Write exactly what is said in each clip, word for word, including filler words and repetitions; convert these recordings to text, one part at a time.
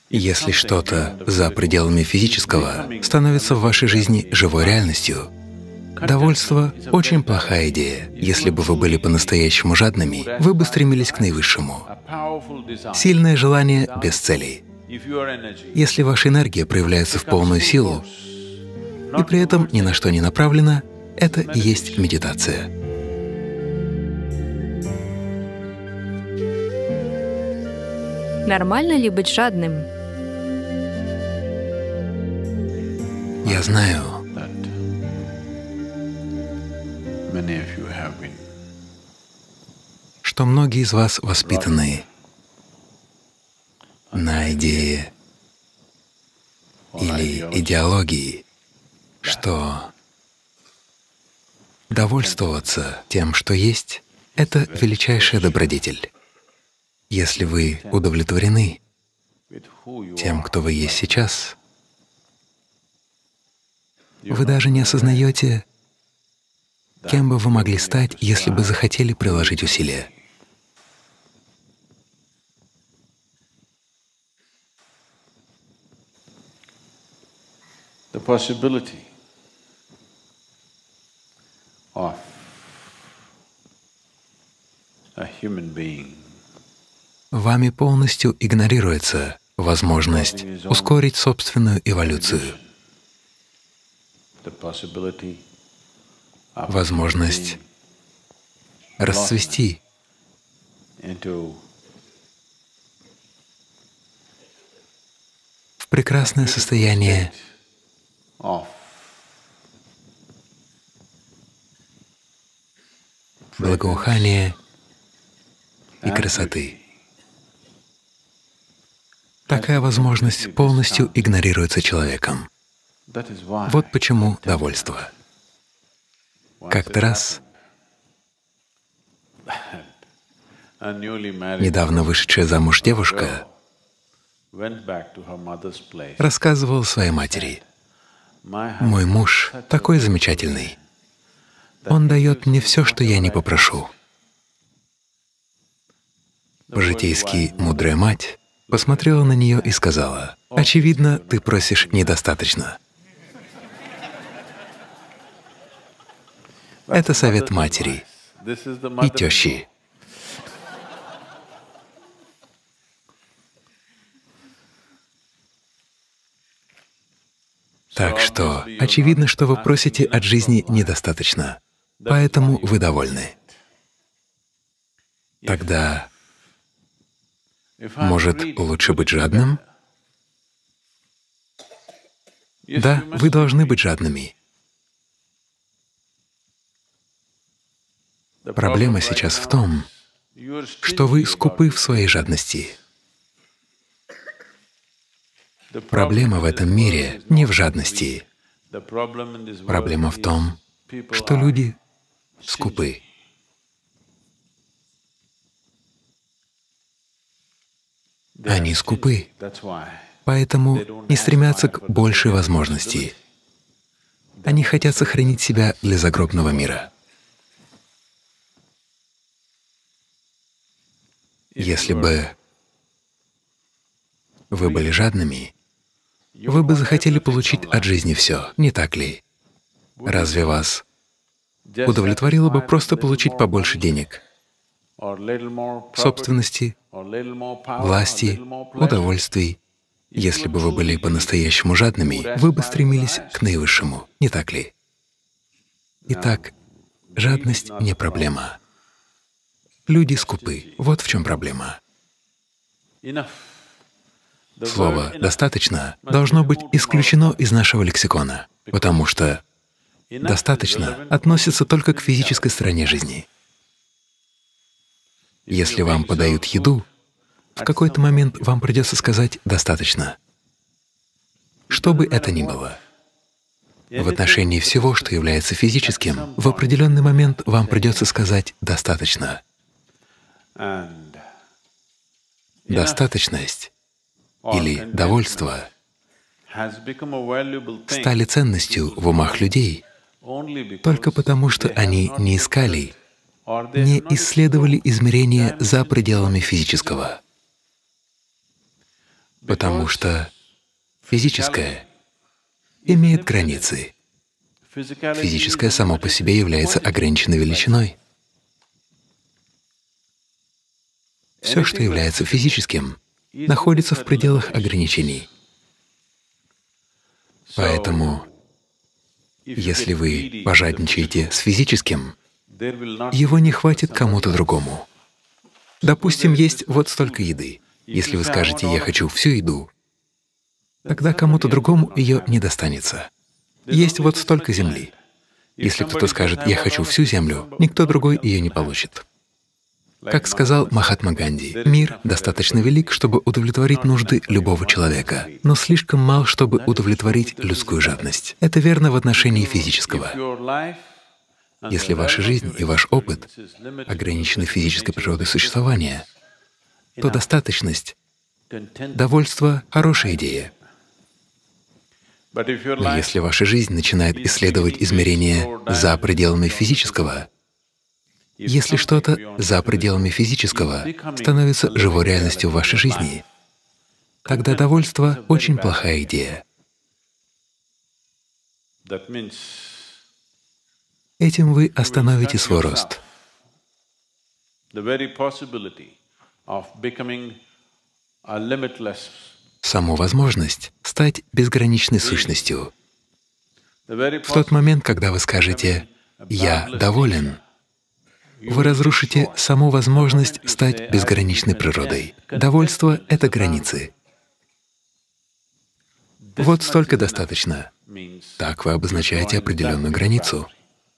Если что-то за пределами физического становится в вашей жизни живой реальностью, довольство — очень плохая идея. Если бы вы были по-настоящему жадными, вы бы стремились к наивысшему. Сильное желание без целей. Если ваша энергия проявляется в полную силу и при этом ни на что не направлена, это и есть медитация. Нормально ли быть жадным? Я знаю, что многие из вас воспитаны на идее или идеологии, что довольствоваться тем, что есть, — это величайшая добродетель. Если вы удовлетворены тем, кто вы есть сейчас, вы даже не осознаете, кем бы вы могли стать, если бы захотели приложить усилия. The possibility of a human being Вами полностью игнорируется возможность ускорить собственную эволюцию, возможность расцвести в прекрасное состояние благоухания и красоты. Такая возможность полностью игнорируется человеком. Вот почему довольство. Как-то раз недавно вышедшая замуж девушка рассказывала своей матери: «Мой муж такой замечательный. Он дает мне все, что я не попрошу». По-житейски мудрая мать посмотрела на нее и сказала: «Очевидно, ты просишь недостаточно». Это совет матери и тещи. Так что очевидно, что вы просите от жизни недостаточно, поэтому вы довольны. Тогда, может, лучше быть жадным? Да, вы должны быть жадными. Проблема сейчас в том, что вы скупы в своей жадности. Проблема в этом мире не в жадности. Проблема в том, что люди скупы. Они скупы, поэтому не стремятся к большей возможности. Они хотят сохранить себя для загробного мира. Если бы вы были жадными, вы бы захотели получить от жизни все, не так ли? Разве вас удовлетворило бы просто получить побольше денег, собственности, власти, удовольствий? Если бы вы были по-настоящему жадными, вы бы стремились к наивысшему, не так ли? Итак, жадность не проблема. Люди скупы. Вот в чем проблема. Слово «достаточно» должно быть исключено из нашего лексикона, потому что «достаточно» относится только к физической стороне жизни. Если вам подают еду, в какой-то момент вам придется сказать «достаточно». Что бы это ни было. В отношении всего, что является физическим, в определенный момент вам придется сказать «достаточно». Достаточность или довольство стали ценностью в умах людей только потому, что они не искали, не исследовали измерения за пределами физического. потому что физическое имеет границы. Физическое само по себе является ограниченной величиной. Все, что является физическим, находится в пределах ограничений. Поэтому, если вы пожадничаете с физическим, его не хватит кому-то другому. Допустим, есть вот столько еды. Если вы скажете «я хочу всю еду», тогда кому-то другому ее не достанется. Есть вот столько земли. Если кто-то скажет «я хочу всю землю», никто другой ее не получит. Как сказал Махатма Ганди, мир достаточно велик, чтобы удовлетворить нужды любого человека, но слишком мал, чтобы удовлетворить людскую жадность. Это верно в отношении физического. Если ваша жизнь и ваш опыт ограничены физической природой существования, то достаточность, довольство — хорошая идея. Но если ваша жизнь начинает исследовать измерения за пределами физического, если что-то за пределами физического становится живой реальностью в вашей жизни, тогда довольство — очень плохая идея. Этим вы остановите свой рост. Саму возможность стать безграничной сущностью. В тот момент, когда вы скажете «я доволен», вы разрушите саму возможность стать безграничной природой. Довольство — это границы. Вот столько достаточно. Так вы обозначаете определенную границу.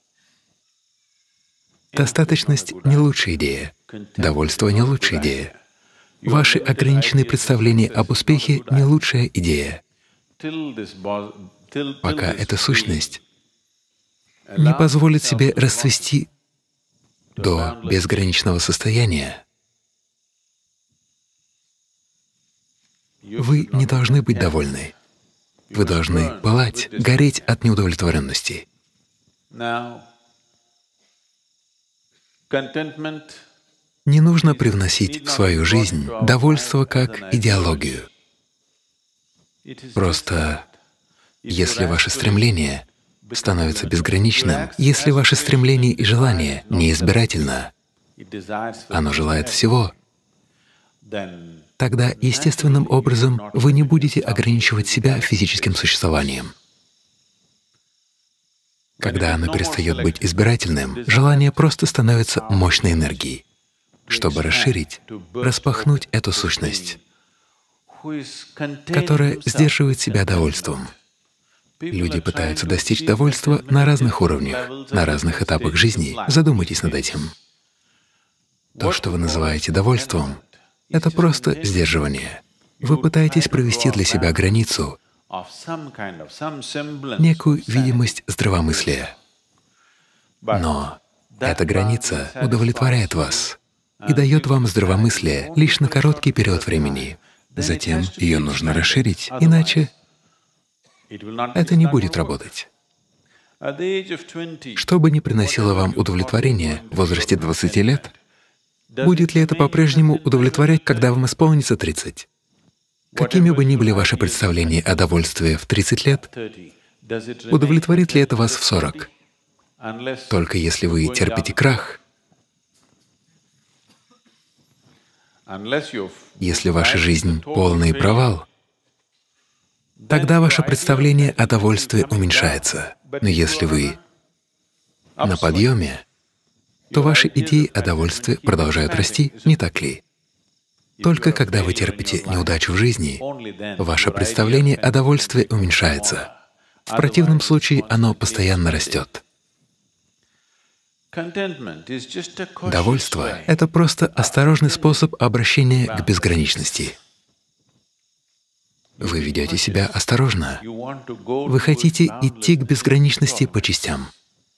Достаточность — не лучшая идея. Довольство — не лучшая идея. Ваши ограниченные представления об успехе — не лучшая идея. Пока эта сущность не позволит себе расцвести до безграничного состояния, вы не должны быть довольны. Вы должны пылать, гореть от неудовлетворенности. Не нужно привносить в свою жизнь довольство как идеологию. Просто если ваше стремление становится безграничным, если ваше стремление и желание неизбирательно, оно желает всего, тогда естественным образом вы не будете ограничивать себя физическим существованием. Когда оно перестает быть избирательным, желание просто становится мощной энергией, чтобы расширить, распахнуть эту сущность, которая сдерживает себя довольством. Люди пытаются достичь довольства на разных уровнях, на разных этапах жизни. Задумайтесь над этим. То, что вы называете довольством, — это просто сдерживание. Вы пытаетесь провести для себя границу, некую видимость здравомыслия. Но эта граница удовлетворяет вас и дает вам здравомыслие лишь на короткий период времени. Затем ее нужно расширить, иначе это не будет работать. Что бы ни приносило вам удовлетворение в возрасте двадцати лет, будет ли это по-прежнему удовлетворять, когда вам исполнится тридцать? Какими бы ни были ваши представления о довольстве в тридцать лет, удовлетворит ли это вас в сорок? Только если вы терпите крах, если ваша жизнь — полный провал, тогда ваше представление о довольстве уменьшается. Но если вы на подъеме, то ваши идеи о довольстве продолжают расти, не так ли? Только когда вы терпите неудачу в жизни, ваше представление о довольстве уменьшается. В противном случае оно постоянно растет. Довольство — это просто осторожный способ обращения к безграничности. Вы ведете себя осторожно. Вы хотите идти к безграничности по частям.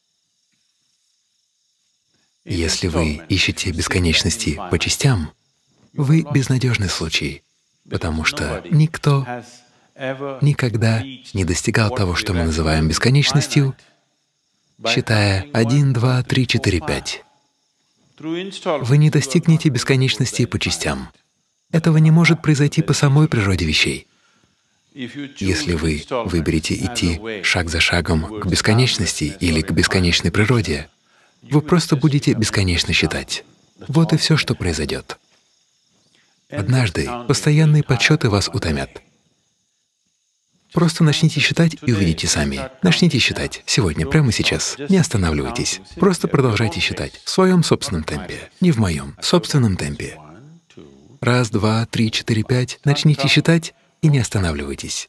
Если вы ищете бесконечности по частям, вы безнадежный случай, потому что никто никогда не достигал того, что мы называем бесконечностью, считая один, два, три, четыре, пять. Вы не достигнете бесконечности по частям. Этого не может произойти по самой природе вещей. Если вы выберете идти шаг за шагом к бесконечности или к бесконечной природе, вы просто будете бесконечно считать. Вот и все, что произойдет. Однажды постоянные подсчеты вас утомят. Просто начните считать и увидите сами. Начните считать сегодня, прямо сейчас. Не останавливайтесь. Просто продолжайте считать в своем собственном темпе, не в моем, в собственном темпе. Раз, два, три, четыре, пять. Начните считать и не останавливайтесь.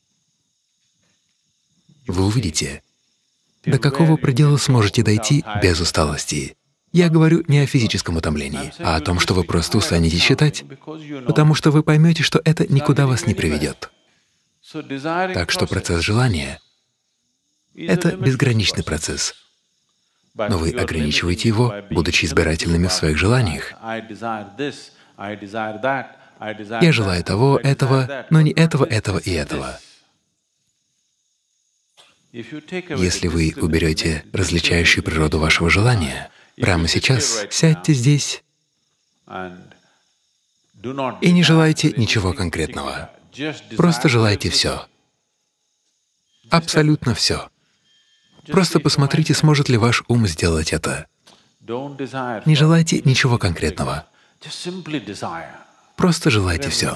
Вы увидите, до какого предела сможете дойти без усталости. Я говорю не о физическом утомлении, а о том, что вы просто устанете считать, потому что вы поймете, что это никуда вас не приведет. Так что процесс желания — это безграничный процесс, но вы ограничиваете его, будучи избирательными в своих желаниях. Я желаю того, этого, но не этого, этого и этого. Если вы уберете различающую природу вашего желания, прямо сейчас сядьте здесь и не желайте ничего конкретного. Просто желайте все. Абсолютно все. Просто посмотрите, сможет ли ваш ум сделать это. Не желайте ничего конкретного. Просто желайте все.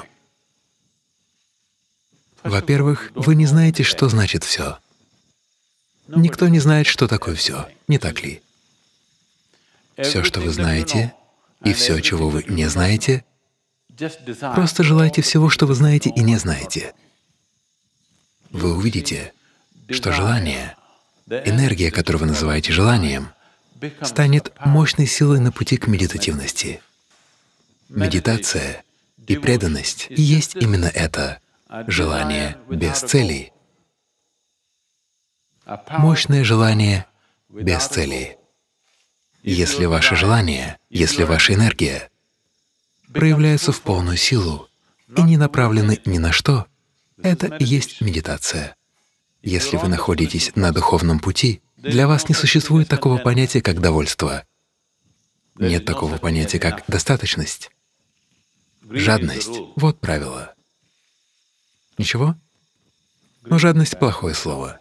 Во-первых, вы не знаете, что значит все. Никто не знает, что такое все, не так ли? Все, что вы знаете, и все, чего вы не знаете, просто желайте всего, что вы знаете и не знаете. Вы увидите, что желание, энергия, которую вы называете желанием, станет мощной силой на пути к медитативности. Медитация и преданность и есть именно это — желание без целей. Мощное желание без целей. Если ваше желание, если ваша энергия проявляются в полную силу и не направлены ни на что, это и есть медитация. Если вы находитесь на духовном пути, для вас не существует такого понятия, как довольство. Нет такого понятия, как достаточность. Жадность — вот правило. Ничего? Но жадность — плохое слово.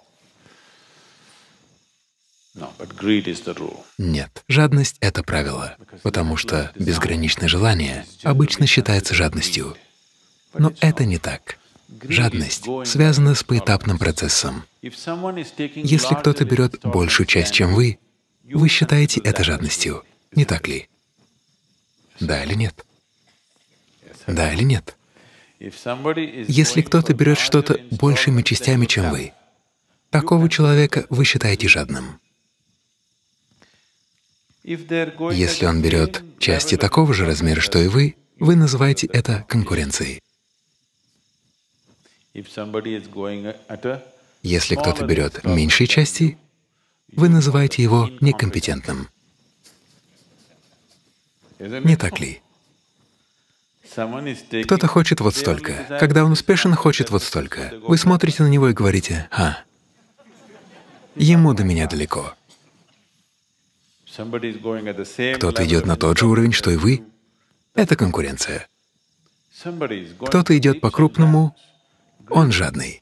Нет, жадность — это правило, потому что безграничное желание обычно считается жадностью. Но это не так. Жадность связана с поэтапным процессом. Если кто-то берет большую часть, чем вы, вы считаете это жадностью, не так ли? Да или нет? Да или нет? Если кто-то берет что-то большими частями, чем вы, такого человека вы считаете жадным. Если он берет части такого же размера, что и вы, вы называете это конкуренцией. Если кто-то берет меньшие части, вы называете его некомпетентным. Не так ли? Кто-то хочет вот столько. Когда он успешен, хочет вот столько. Вы смотрите на него и говорите: «А, ему до меня далеко». Кто-то идет на тот же уровень, что и вы. Это конкуренция. Кто-то идет по-крупному, он жадный.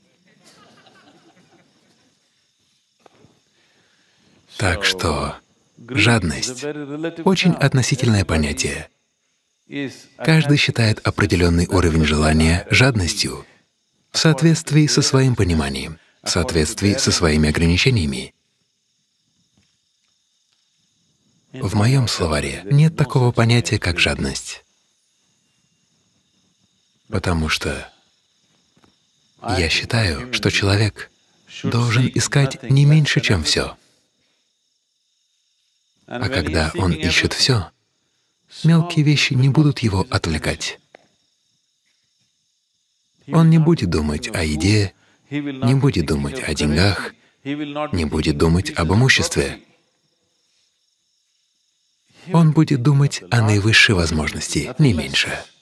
Так что жадность — очень относительное понятие. Каждый считает определенный уровень желания жадностью в соответствии со своим пониманием, в соответствии со своими ограничениями. В моем словаре нет такого понятия, как жадность, потому что я считаю, что человек должен искать не меньше, чем все. А когда он ищет все, мелкие вещи не будут его отвлекать. Он не будет думать о еде, не будет думать о деньгах, не будет думать об имуществе. Он будет думать о наивысшей возможности, не меньше.